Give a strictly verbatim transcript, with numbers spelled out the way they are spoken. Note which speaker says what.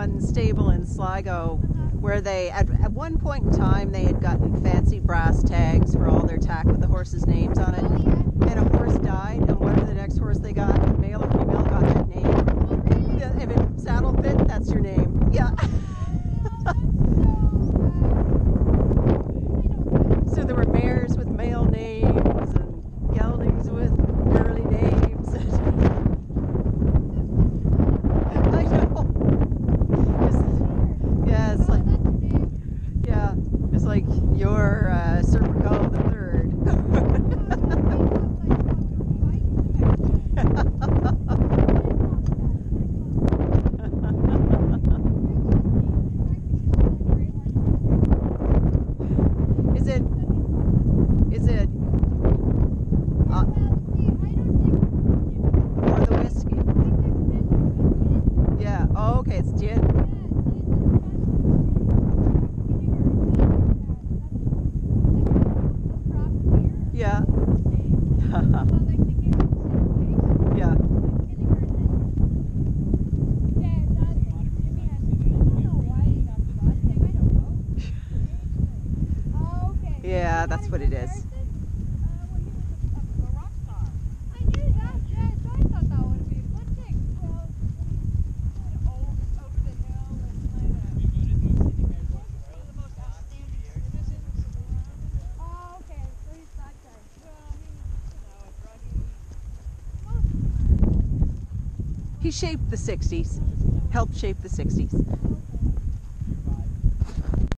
Speaker 1: one stable in Sligo where they, at, at one point in time, they had gotten fancy brass tags for all their tack with the horses' names on it. And a horse died, and whatever the next horse they got, male or female, got that name. Yeah, if it saddle fit, that's your name. Yeah. So there were mares with male names and geldings with girly names. I know. It's, yeah, it's like, yeah, it's like your uh, Serpico the third. Is it? Is it? Uh, or the whiskey? Yeah. Oh, okay. It's gin. Yeah. Yeah. Yeah, that's what it is. He shaped the sixties, helped shape the sixties.